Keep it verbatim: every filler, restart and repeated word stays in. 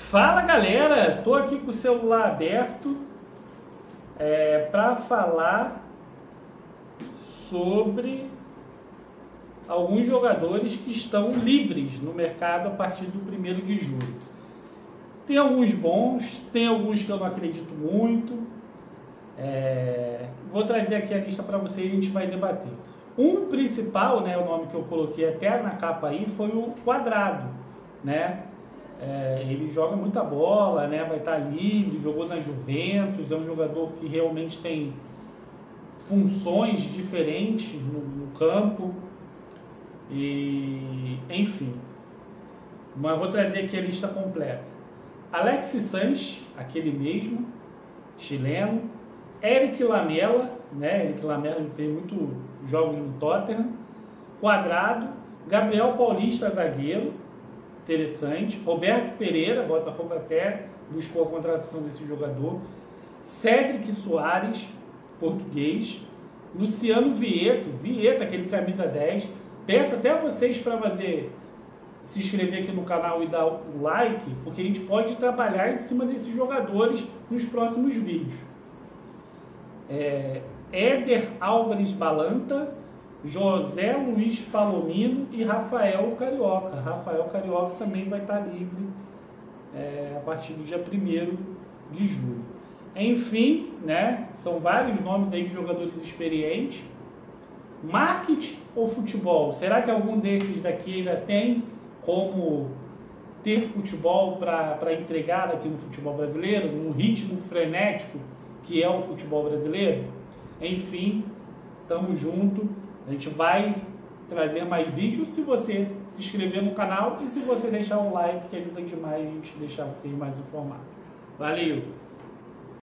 Fala galera, tô aqui com o celular aberto é, para falar sobre alguns jogadores que estão livres no mercado a partir do primeiro de julho. Tem alguns bons, tem alguns que eu não acredito muito. É, vou trazer aqui a lista para vocês e a gente vai debater. Um principal, né, o nome que eu coloquei até na capa aí, foi o Quadrado, né? É, ele joga muita bola, né? Vai estar livre, jogou na Juventus, é um jogador que realmente tem funções diferentes no, no campo. E enfim, mas vou trazer aqui a lista completa. Alexis Sanches, aquele mesmo, chileno. Eric Lamela, né? Eric Lamela tem muitos jogos no Tottenham. Quadrado. Gabriel Paulista, zagueiro, interessante. Roberto Pereira, Botafogo até buscou a contratação desse jogador. Cédric Soares, português. Luciano Vieto, Vieto, aquele camisa dez. Peço até a vocês para fazer, se inscrever aqui no canal e dar o like, porque a gente pode trabalhar em cima desses jogadores nos próximos vídeos. É, Éder Álvares Balanta, José Luiz Palomino e Rafael Carioca. Rafael Carioca também vai estar livre é, a partir do dia primeiro de julho. Enfim, né, são vários nomes aí de jogadores experientes. Marketing ou futebol? Será que algum desses daqui ainda tem como ter futebol para entregar aqui no futebol brasileiro, num ritmo frenético que é o futebol brasileiro? Enfim, tamo junto. A gente vai trazer mais vídeos se você se inscrever no canal e se você deixar um like, que ajuda demais a gente deixar vocês mais informados. Valeu!